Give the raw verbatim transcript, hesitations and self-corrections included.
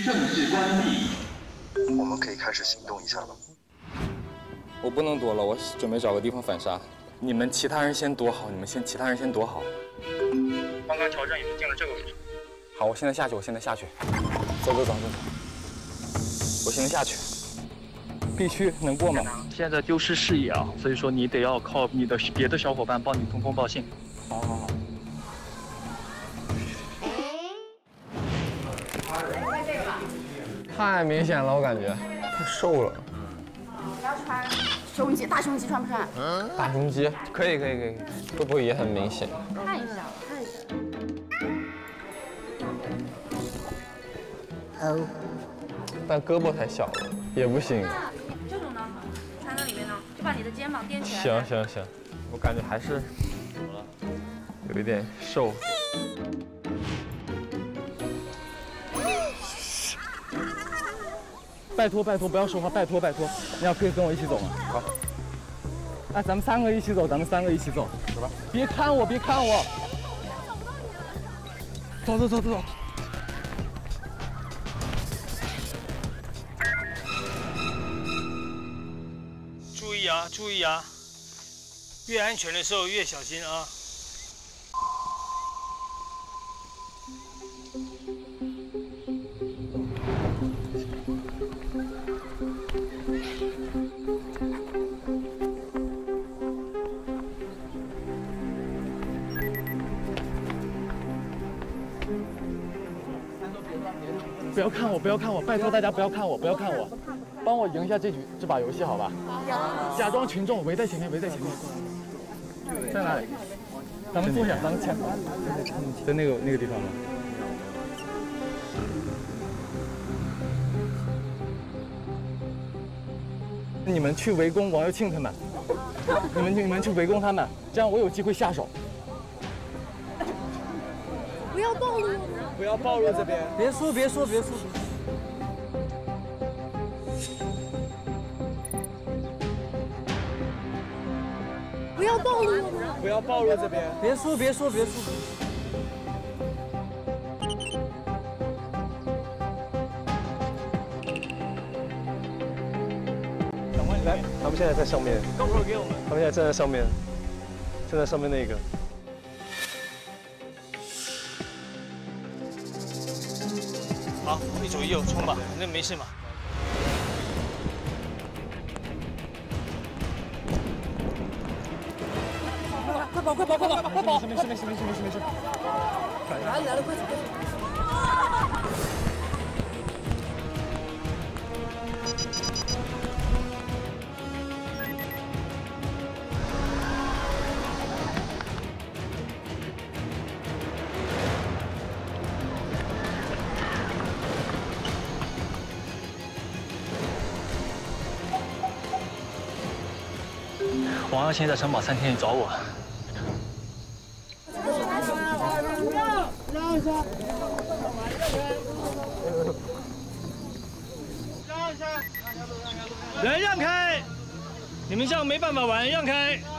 正式关闭。 我们可以开始行动一下了。 我不能躲了，我准备找个地方反杀。你们其他人先躲好，你们先其他人先躲好。 刚刚乔振宇进了这个位置。 好，我现在下去，我现在下去。走走走走走。我现在下去。B区能过吗？ 现在丢失视野啊，所以说你得要靠你的别的小伙伴帮你通风报信。 好好好。太明显了，我感觉太瘦了。 不要穿胸肌，大胸肌穿不穿？ 嗯，大胸肌可以可以可以，会不会也很明显？ 看一下，看一下。哦。但胳膊太小了，也不行。这种呢，穿在里面呢，就把你的肩膀垫起来。 行行行，我感觉还是有一点瘦。 拜托拜托，不要说话，拜托拜托，你要可以跟我一起走吗？好。哎，咱们三个一起走，咱们三个一起走，走吧。别看我，别看我。走走走走走。 注意啊，注意啊！越安全的时候越小心啊！ 不要看我，不要看我，拜托大家不要看我，不要看我，帮我赢一下这局这把游戏，好吧？假装群众围在前面，围在前面。在哪里？咱们坐下，咱们前在那个那个地方吗？你们去围攻王佑庆他们，你们你们去围攻他们，这样我有机会下手。 不要暴露。 不要暴露这边，别说别说别说。 不要暴露。 不要暴露这边，别说别说别说。 来，他们现在在上面。 GoPro给我们。 他们现在站在上面，站在上面那个。 好，一左一右冲吧，反正没事嘛。 快跑快跑快跑快跑！ 没事没事没事没事没事。 哪里来的？快走快走！ 王耀庆在城堡餐厅里找我。 让一下， 让一下，人让开！你们这样没办法玩，让开！